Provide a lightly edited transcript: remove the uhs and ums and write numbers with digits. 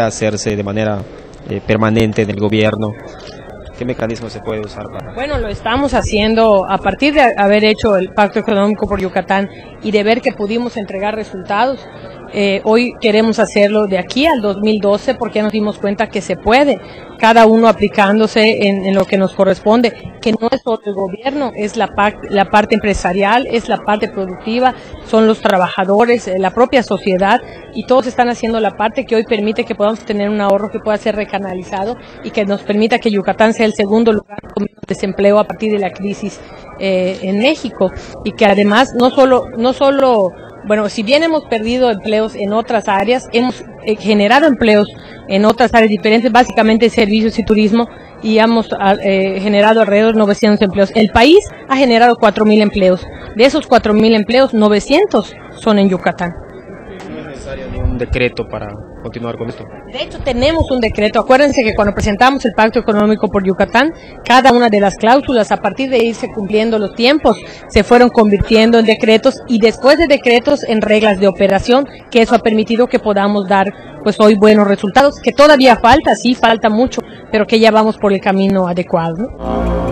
hacerse de manera permanente en el gobierno? ¿Qué mecanismo se puede usar para...? Bueno, lo estamos haciendo a partir de haber hecho el Pacto Económico por Yucatán y de ver que pudimos entregar resultados. Hoy queremos hacerlo de aquí al 2012 porque ya nos dimos cuenta que se puede, cada uno aplicándose en lo que nos corresponde, que no es solo el gobierno, es la parte empresarial, es la parte productiva, son los trabajadores, la propia sociedad, y todos están haciendo la parte que hoy permite que podamos tener un ahorro que pueda ser recanalizado y que nos permita que Yucatán sea el segundo lugar con menos desempleo a partir de la crisis en México, y que además no solo bueno, si bien hemos perdido empleos en otras áreas, hemos generado empleos en otras áreas diferentes, básicamente servicios y turismo, y hemos generado alrededor de 900 empleos. El país ha generado 4.000 empleos. De esos 4.000 empleos, 900 son en Yucatán. ¿No es necesario ningún decreto para continuar con esto? De hecho, tenemos un decreto. Acuérdense que cuando presentamos el Pacto Económico por Yucatán, cada una de las cláusulas, a partir de irse cumpliendo los tiempos, se fueron convirtiendo en decretos, y después de decretos en reglas de operación, que eso ha permitido que podamos dar pues hoy buenos resultados, que todavía falta, sí, falta mucho, pero que ya vamos por el camino adecuado, ¿no?